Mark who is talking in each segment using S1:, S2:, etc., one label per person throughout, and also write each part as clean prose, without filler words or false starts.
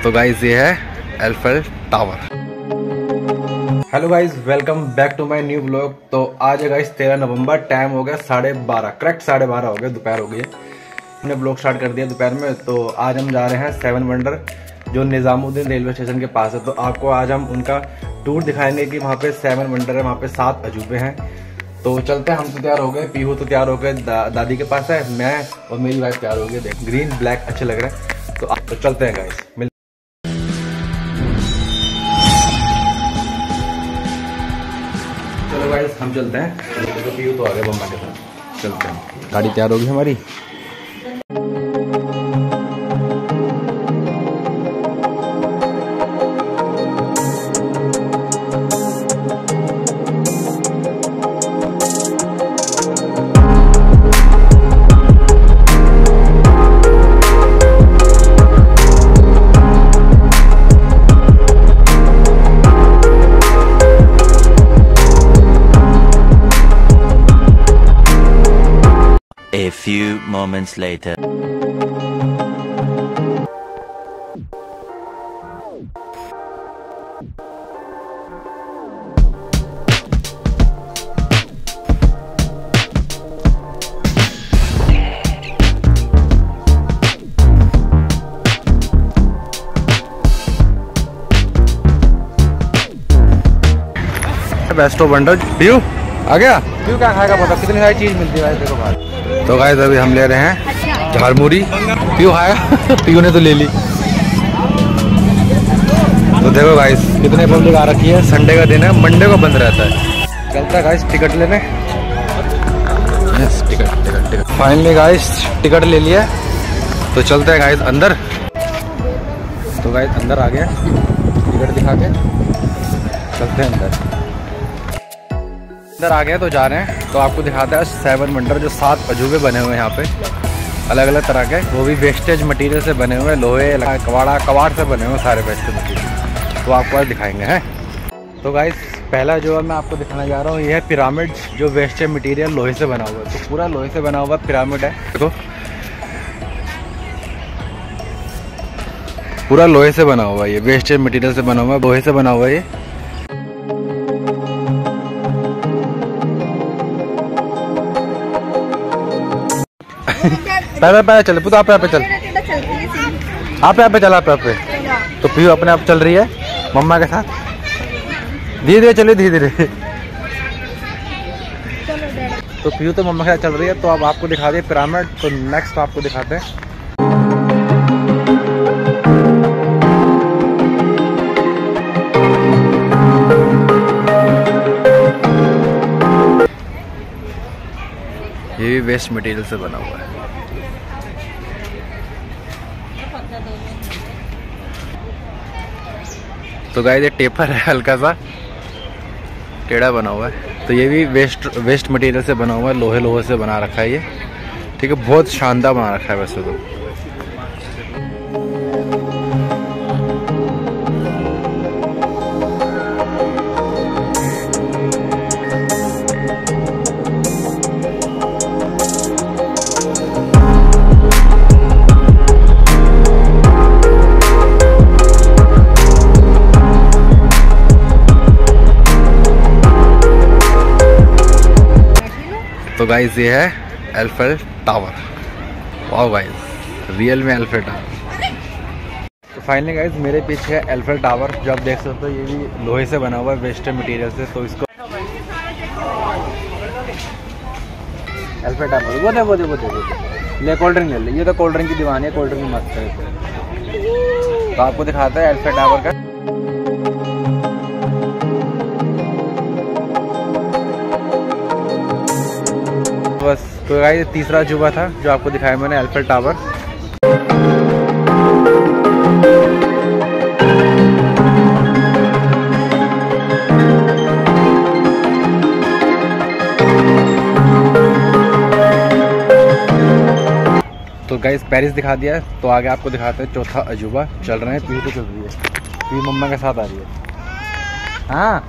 S1: तो गाइज ये है Eiffel Tower. Hello guys, welcome back to my new blog. तो आज है गाइज 13 नवंबर, टाइम हो गया 12:30, करेक्ट 12:30 हो गया, दोपहर हो गई है। हमने ब्लॉग स्टार्ट कर दिया दोपहर में। तो आज हम जा रहे हैं 7 वंडर जो निजामुद्दीन रेलवे स्टेशन के पास है। तो आपको आज हम उनका टूर दिखाएंगे कि वहाँ पे 7 वंडर है, वहाँ पे 7 अजूबे हैं। तो चलते हैं, हम तो तैयार हो गए, पीहू तो तैयार हो गए, दादी के पास है, मैं और मेरी वाइफ तैयार हो गए। देख ग्रीन ब्लैक अच्छे लग रहे हैं। तो चलते हैं गाइस, चलो गाइस हम चलते हैं। तो पीहू तो आ गए मम्मा के साथ, चलते हैं। गाड़ी तैयार होगी हमारी।
S2: A few moments later.
S1: Best of wonder. पीयू आ गया। पीयू क्या खाएगा पता, कितनी सारी चीज मिलती है देखो बाहर। तो गाइस अभी हम ले रहे हैं झालमुरी। पीयू खाएगा पीयू ने तो ले ली। तो देखो गाइस कितने पब्लिक आ रखी है, संडे का दिन है, मंडे को बंद रहता है। चलता है गाइस टिकट लेने। Yes ticket finally guys ticket ले लिया। तो चलते हैं गाइस अंदर। तो गाइस अंदर आ गया, टिकट दिखा के चलते हैं अंदर आ गए। तो जा रहे हैं, तो आपको दिखाता है 7 वंडर जो 7 अजूबे बने हुए हैं यहाँ पे, अलग अलग तरह के, वो भी वेस्टेज मटेरियल से बने हुए हैं, लोहे कबाड़ से बने हुए सारे वेस्टेज मटेरियल। तो आपको आज दिखाएंगे हैं। तो गाइस पहला जो है मैं आपको दिखाने जा रहा हूँ, ये है पिरामिड जो वेस्टेज मटेरियल लोहे से बना हुआ है। तो पूरा लोहे से बना हुआ पिरामिड है, देखो पूरा लोहे से बना हुआ है, ये वेस्टेज मटेरियल से बना हुआ है, लोहे से बना हुआ है ये। पैर चल पुत, आप पे चल, आप पे चल, आप पे। तो पीयू अपने आप चल रही है मम्मा के साथ, धीरे धीरे चलिए, धीरे धीरे। तो पीयू तो मम्मा के साथ चल रही है। तो अब आपको दिखा दिए पिरामिड। तो नेक्स्ट आपको दिखाते हैं ये भी वेस्ट मटेरियल से बना हुआ है। तो गाइस ये टेपर है, हल्का सा टेढ़ा बना हुआ है। तो ये भी वेस्ट मटेरियल से बना हुआ है, लोहे से बना रखा है ये, ठीक है। बहुत शानदार बना रखा है वैसे तो। तो गाइस ये है Eiffel Tower. Wow guys real में एल्फेल टावर। तो फाइनली गाइस मेरे पीछे है एल्फेल टावर, जो आप देख सकते हो ये भी लोहे से बना हुआ है, वेस्टेज मटेरियल से। तो इसको एल्फेल टावर वो दे ले, कोल्ड ड्रिंक ले ले, ये तो कोल्ड ड्रिंक की दीवानी है, कोल्ड ड्रिंक मस्त है। तो आपको दिखाता है एल्फेल टावर का। बस तो गाइस तीसरा अजूबा था जो आपको दिखाया मैंने, एल्फेल टावर। तो गाइस पेरिस दिखा दिया। तो आगे आपको दिखाते हैं चौथा अजूबा। चल रहे हैं, पीयू तो चल रही है, पीयू मम्मा के साथ आ रही है। हाँ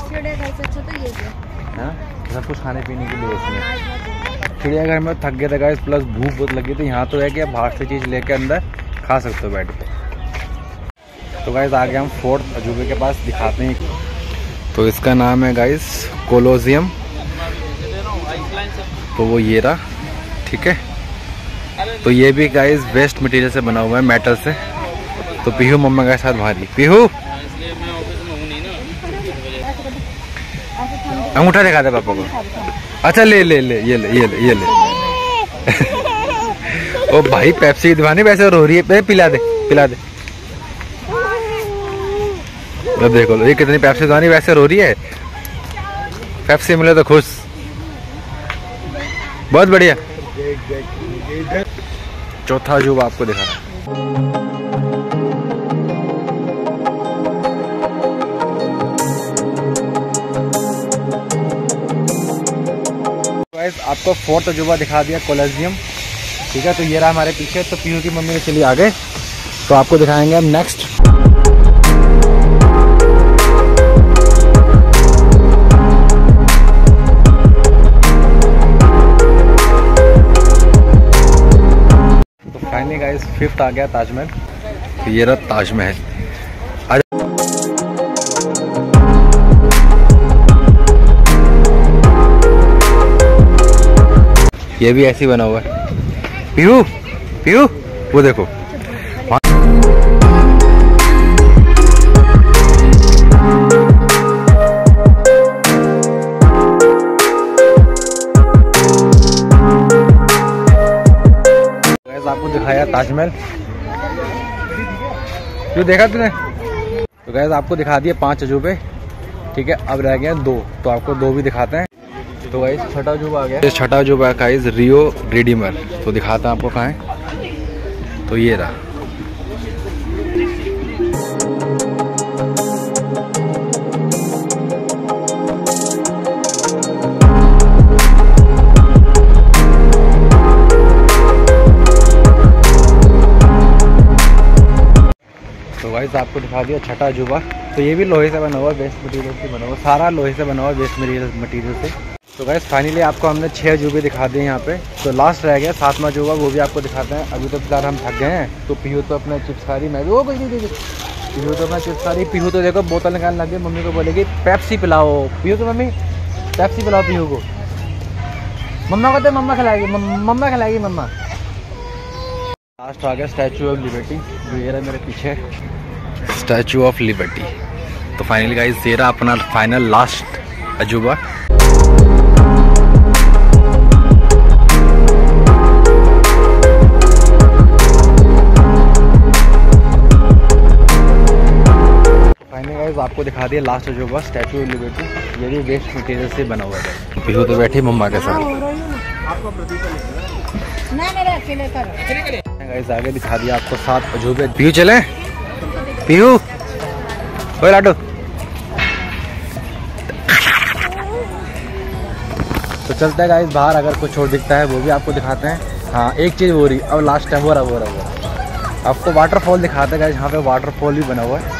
S1: सब कुछ खाने पीने के लिए इसमें। चिड़ियाघर में थक गए थे गाइस, प्लस भूख बहुत लगी थी। यहाँ तो है कि आप बाहर से चीज़ लेके अंदर खा सकते हो बैठ के। तो गाइस आगे हम फोर्थ अजूबे के पास दिखाते हैं। तो इसका नाम है गाइस कोलोजियम। तो वो ये रहा, ठीक है। तो ये भी गाइस वेस्ट मटेरियल से बना हुआ है, मेटल से। तो पीहू मम्मा के साथ भारी। पीहू अंगूठा दिखा दे पापा को। अच्छा ले ले ले, ये ले ये ले ये ले। ओ भाई पेप्सी दीवानी वैसे रो रही है, पिला दे पिला दे। तो देखो लो ये कितनी पेप्सी दीवानी वैसे रो रही है। पेप्सी मिले तो खुश। बहुत बढ़िया। चौथा अजूबा आपको दिखा रहा। आपको फोर्थ अजूबा दिखा दिया कोलोजियम, ठीक है। तो ये रहा हमारे पीछे। तो पीहू की मम्मी ने चलिए आगे, तो आपको दिखाएंगे हम नेक्स्ट। तो फाइनली गाइस फिफ्थ आ गया ताजमहल। तो ये रहा ताजमहल। ये भी ऐसे ही बना हुआ है। पीहू पीहू वो देखो। आपको दिखाया ताजमहल, जो देखा तूने। तो गैस आपको दिखा दिए 5 अजूबे, ठीक है। अब रह गए 2, तो आपको 2 भी दिखाते हैं। तो गाइस छठा अजूबा आ गया। छठा अजूबा है गाइस रियो रिडीमर। तो दिखाता हूँ आपको कहाँ है। तो ये रहा। तो गाइस आपको दिखा दिया छठा अजूबा। तो ये भी लोहे से बना हुआ, वेस्ट मटेरियल से बना हुआ। सारा लोहे से बना हुआ, वेस्ट मटेरियल से। तो गाइस फाइनली आपको हमने 6 अजूबे दिखा दिए यहाँ पे। तो लास्ट रह गया 7वां अजूबा, वो भी आपको दिखाते हैं। अभी तो फिलहाल हम थक गए हैं। तो पीहू तो अपने चिप्स खा रही, मैं भी वो कुछ नहीं। पीहू तो अपना चिप्स खा रही। पीहू तो देखो बोतल निकालने लग गई, मम्मी को बोलेगी पेप्सी पिलाओ। पीहू तो मम्मी पेप्सी पिलाओ पीहू को। मम्मा को तो मम्मा खिलाएगी, मम्मा खिलाएगी मम्मा। लास्ट आ गया स्टैचू ऑफ लिबर्टी। जो ये रहा मेरे पीछे स्टैचू ऑफ लिबर्टी। तो फाइनली गाइस ये रहा अपना फाइनल लास्ट अजूबा। आपको दिखा दिया लास्ट अजूबा स्टैचू ऑफ लिबर्टी। ये भी वेस्ट मटेरियल से बना हुआ है। पीहू तो बैठी मम्मा के साथ। गाइस आगे दिखा दिया आपको 7 अजूबे। पीहू चले, पीहू ओए लाडो। तो चलते हैं गाइस बाहर, अगर कुछ और दिखता है वो भी आपको दिखाते हैं। हाँ एक चीज़ हो रही, अब लास्ट टाइम हो रहा आपको वाटरफॉल दिखाते हैं गाइस। यहाँ पे वाटरफॉल भी बना हुआ है,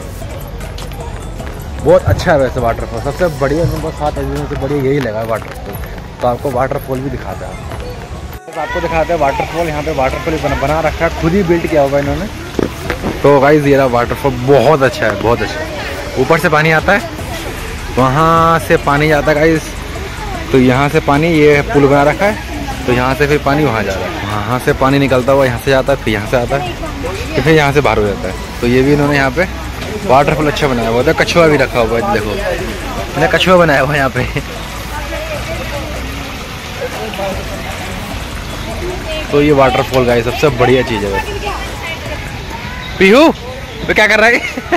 S1: बहुत अच्छा है वैसे वाटरफॉल। सबसे बढ़िया मेरे को 7 अजूबों से बढ़िया यही लगा वाटरफॉल। तो आपको वाटरफॉल भी दिखाते हैं। आपको दिखाते हैं वाटरफॉल। यहाँ पे वाटरफॉल बना रखा है, खुद ही बिल्ड किया हुआ है इन्होंने। तो गाइस ये रहा वाटरफॉल, बहुत अच्छा है, बहुत अच्छा है। ऊपर से पानी आता है, वहाँ से पानी जाता है गाइस। तो यहाँ से पानी, ये पुल बना रखा है, तो यहाँ से फिर पानी वहाँ जा रहा है। वहाँ से पानी निकलता हुआ यहाँ से जाता है, फिर यहाँ से आता है, फिर यहाँ से बाहर हो जाता है। तो ये भी इन्होंने यहाँ पे वाटरफॉल अच्छा बनाया हुआ है। कछुआ भी रखा हुआ है, देखो मैंने कछुआ बनाया हुआ है यहाँ पे। तो ये वाटरफॉल गाइस सबसे बढ़िया चीज़ है। पीहू तो क्या कर रहा है?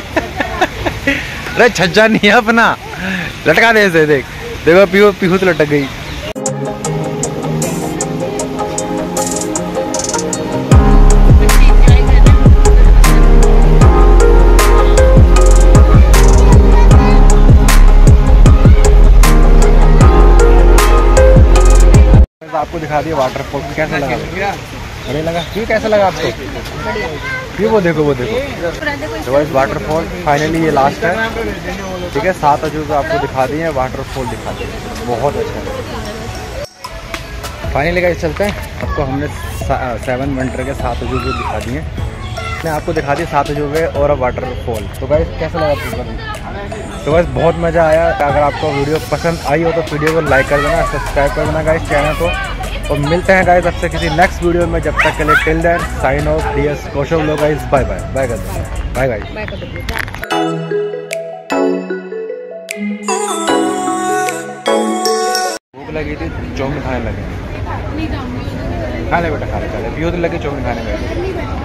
S1: अरे छज्जा नहीं है अपना, लटका दे इसे। देख देखो पीहू, पीहू तो लटक गई। आपको दिखा दिया वाटरफॉल। कैसा लगा? अरे लगा क्यों? कैसा लगा आपको? क्यों? वो देखो वो देखो। तो गाइस वाटरफॉल फाइनली ये लास्ट है, ठीक है। 7 अजूबे आपको दिखा दिए, वाटरफॉल दिखा दिए, बहुत अच्छा है। फाइनली गाइस चलते हैं, आपको हमने 7 वंडर के 7 अजूबे दिखा दिए। ने आपको दिखा दी 7 अजूबे और वाटरफॉल। तो गाइस कैसा लगा आपको? तो गाइस बहुत मज़ा आया। अगर आपको वीडियो पसंद आई हो तो वीडियो को लाइक कर देना, सब्सक्राइब कर देना गाइस चैनल को। और मिलते हैं गाइस आपसे किसी नेक्स्ट वीडियो में। जब तक के लिए till then sign off DS Kaushal लोग गाइस। बाय बाय बाय कर दो। Bye guys. भूख लगी थी, चाउमीन खाने लगे। खा ले बेटा खा ले, चले भी लगे चाउमीन खाने में।